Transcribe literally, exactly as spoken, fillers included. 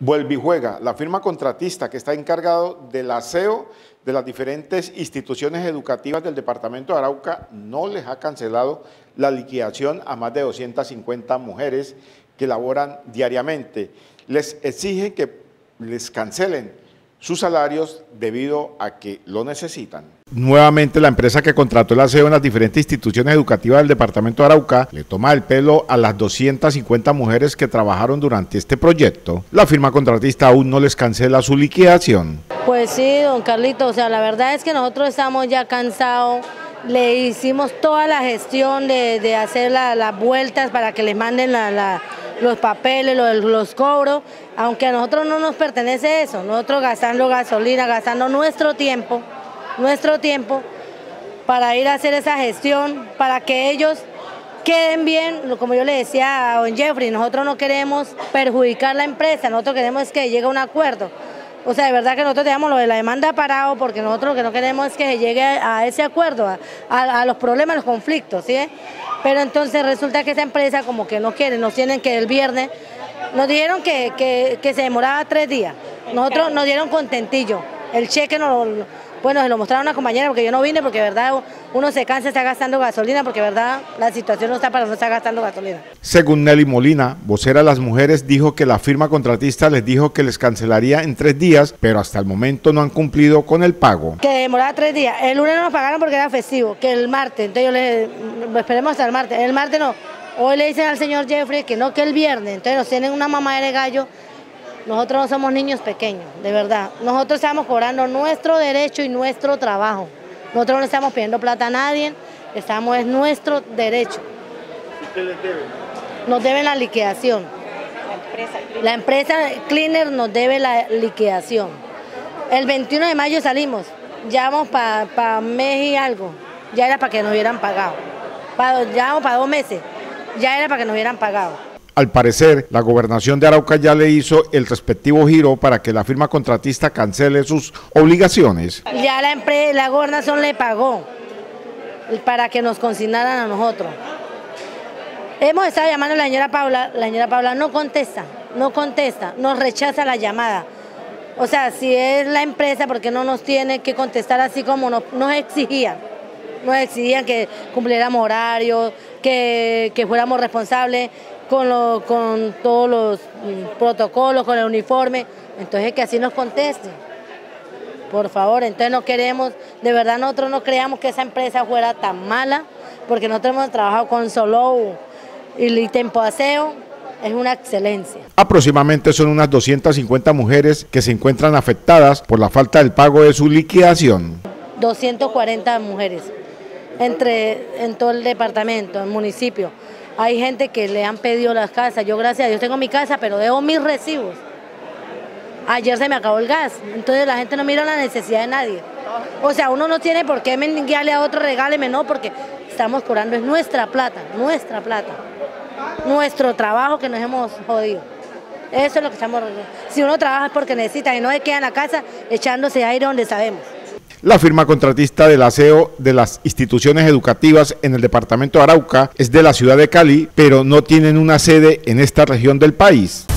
Vuelve y Juega, la firma contratista que está encargado del aseo de las diferentes instituciones educativas del departamento de Arauca, no les ha cancelado la liquidación a más de doscientas cincuenta mujeres que laboran diariamente. Les exigen que les cancelen sus salarios debido a que lo necesitan. Nuevamente, la empresa que contrató el aseo en las diferentes instituciones educativas del departamento de Arauca le toma el pelo a las doscientas cincuenta mujeres que trabajaron durante este proyecto. La firma contratista aún no les cancela su liquidación. Pues sí, don Carlito, o sea, la verdad es que nosotros estamos ya cansados. Le hicimos toda la gestión de, de hacer la, las vueltas para que les manden la, la, los papeles, los, los cobros, aunque a nosotros no nos pertenece eso, nosotros gastando gasolina, gastando nuestro tiempo, nuestro tiempo para ir a hacer esa gestión, para que ellos queden bien, como yo le decía a don Jeffrey, nosotros no queremos perjudicar la empresa, nosotros queremos que llegue a un acuerdo. O sea, de verdad que nosotros tenemos lo de la demanda parado porque nosotros lo que no queremos es que se llegue a ese acuerdo, a, a, a los problemas, a los conflictos, ¿sí? Pero entonces resulta que esa empresa como que no quiere, nos tienen que el viernes, nos dijeron que, que, que se demoraba tres días, nosotros nos dieron contentillo, el cheque nos bueno, se lo mostraron a una compañera porque yo no vine porque de verdad uno se cansa, está gastando gasolina porque de verdad la situación no está para no estar gastando gasolina. Según Nelly Molina, vocera de las mujeres, dijo que la firma contratista les dijo que les cancelaría en tres días, pero hasta el momento no han cumplido con el pago. Que demoraba tres días, el lunes no nos pagaron porque era festivo, que el martes, entonces yo le esperemos hasta el martes, el martes no, hoy le dicen al señor Jeffrey que no, que el viernes, entonces nos tienen una mamá de gallo. Nosotros no somos niños pequeños, de verdad. Nosotros estamos cobrando nuestro derecho y nuestro trabajo. Nosotros no le estamos pidiendo plata a nadie, estamos, es nuestro derecho. ¿Y qué les deben? Nos deben la liquidación. La empresa Cleaner nos debe la liquidación. El veintiuno de mayo salimos, ya vamos para pa mes y algo, ya era para que nos hubieran pagado. Pa, ya vamos para dos meses, ya era para que nos hubieran pagado. Al parecer, la gobernación de Arauca ya le hizo el respectivo giro para que la firma contratista cancele sus obligaciones. Ya la empresa, la gobernación le pagó para que nos consignaran a nosotros. Hemos estado llamando a la señora Paula, la señora Paula no contesta, no contesta, nos rechaza la llamada. O sea, si es la empresa, ¿por qué no nos tiene que contestar así como nos, nos exigían? Nos exigían que cumpliéramos horarios, que, que fuéramos responsables con, lo, con todos los protocolos, con el uniforme, entonces que así nos conteste, por favor. Entonces no queremos, de verdad nosotros no creamos que esa empresa fuera tan mala, porque nosotros hemos trabajado con Solo y Tempo Aseo, es una excelencia. Aproximadamente son unas doscientas cincuenta mujeres que se encuentran afectadas por la falta del pago de su liquidación. doscientas cuarenta mujeres, entre, en todo el departamento, el municipio. Hay gente que le han pedido las casas, yo gracias a Dios tengo mi casa, pero debo mis recibos. Ayer se me acabó el gas, entonces la gente no mira la necesidad de nadie. O sea, uno no tiene por qué mendigarle a otro, regáleme, no, porque estamos cobrando, es nuestra plata, nuestra plata, nuestro trabajo que nos hemos jodido. Eso es lo que estamos... Si uno trabaja es porque necesita y no se queda en la casa echándose aire donde sabemos. La firma contratista del aseo de las instituciones educativas en el departamento de Arauca es de la ciudad de Cali, pero no tienen una sede en esta región del país.